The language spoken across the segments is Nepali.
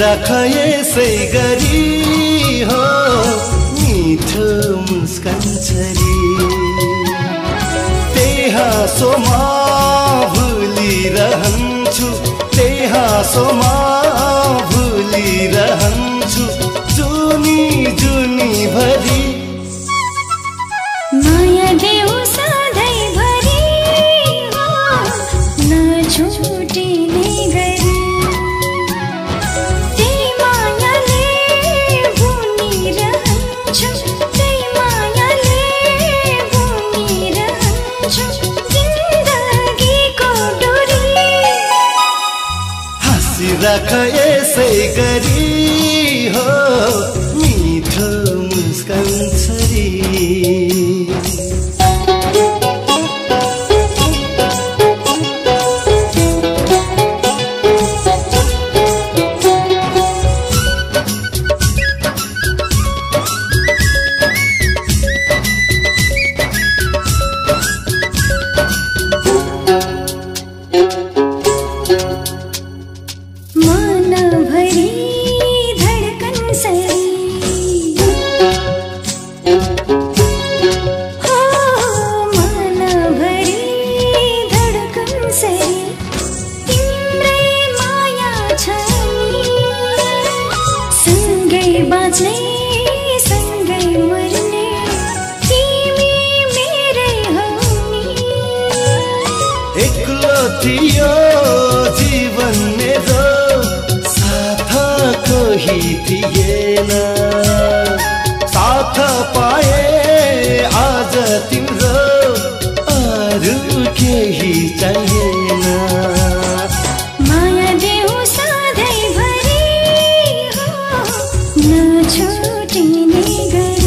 राख यसै गरी हो मिठो मुस्कान छरी त्यही हाँसोमा भुलिरहन्छु त्यही हाँसोमा भुलिरहन्छु जुनी जुनी भरी माया देऊ सधैँभरि हो नछुटिने गरी त्यही मायाले बुनिरहन्छु त्यही मायाले बुनिरहन्छु जिन्दगीको डोरी हाँसिराख यसै गरी हो मिठो मुस्कान छरी थियो जीवन मेरो साथ कोही थिएन साथ पाए आज तिम्रो अरू केही चाहिएन माया देऊ सधैँभरि हो नछुटिने गरी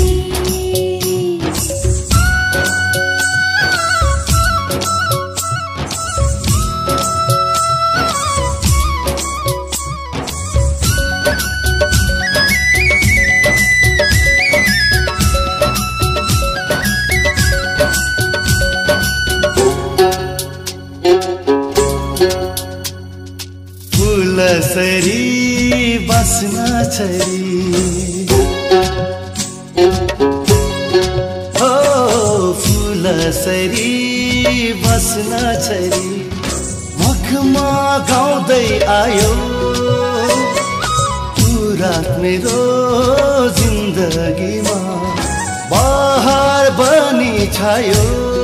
फुलसरी बस्न छरी हो फुलसरी बस्न छरी मुखमा गाउँदै आयो पुरा मेरो जिन्दगीमा बहार बनी छायो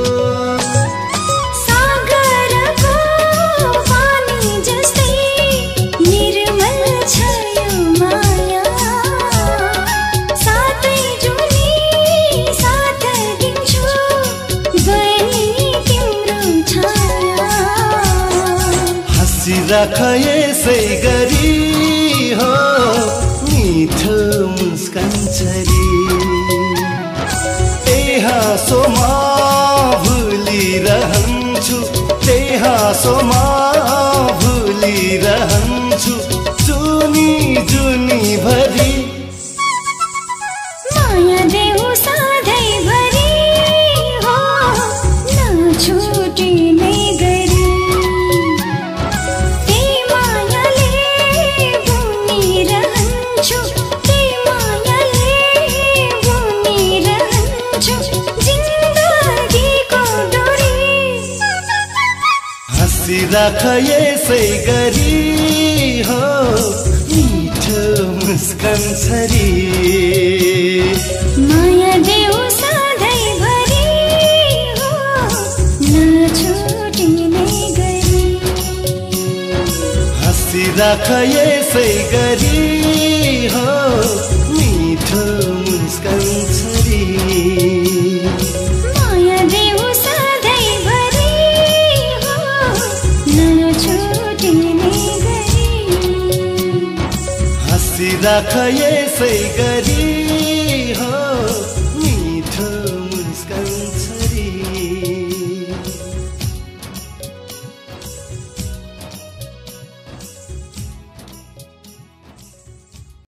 राख यसै गरी हो मिठो मुस्कान छरी त्यही हाँसोमा भुलिरहन्छु त्यही हाँसोमा भुलिरहन्छु जुनी जुनी भरी माया देऊ सधैँभरि हो नछुटिने गरी राख यसै गरी हो मिठो मुस्कान छरी माया देऊ सधैँभरि हो नछुटिने गरी हाँसिराख यसै गरी हो मिठो मुस्कान छरी माया देऊ सधैँभरि हो नछुटिने गरी हाँसिराख यसै गरी